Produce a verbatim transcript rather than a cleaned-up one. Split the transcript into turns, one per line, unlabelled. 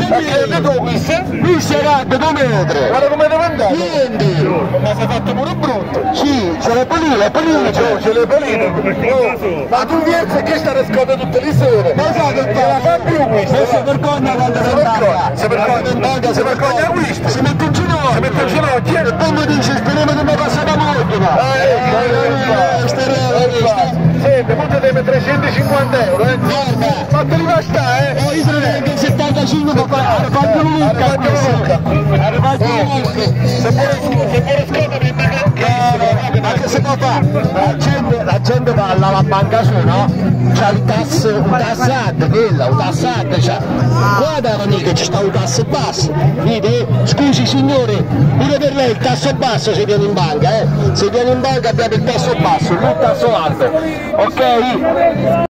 che tu questo?
Lui si arrabbia due metri.
Guarda come deve andare.
Niente.
Ma si è fatto pure brutto.
Sì, c'è le palline, le palline c'è.
C'è le palline. Oh, ma tu vieni che sta nascosta tutte le sere.
Ma sa che
non la fa più questo.
Non si vergogna quando si vergogna.
Si vergogna, si vergogna questo.
Si mette in ginocchio.
Si mette in ginocchio.
E poi mi dice speriamo che mi passa la macchina.
Ah, ecco, senti, molto deve trecentocinquanta euro, eh?
Guarda.
Ma te li va sta, eh?
Oh, io sono anche settantacinque per fare, ha fatto un look a questo. Ha fatto un look.
Se pure scopri,
Anche se può fare, la gente, la gente va alla banca su, no? C'ha il tasso, un tassato, quella, un tassato, c'ha. Guarda che ci sta un tasso basso. Vedi? Scusi signore, pure per lei il tasso basso se viene in banca, eh? Se viene in banca abbiamo il tasso basso, non il tasso alto. Ok?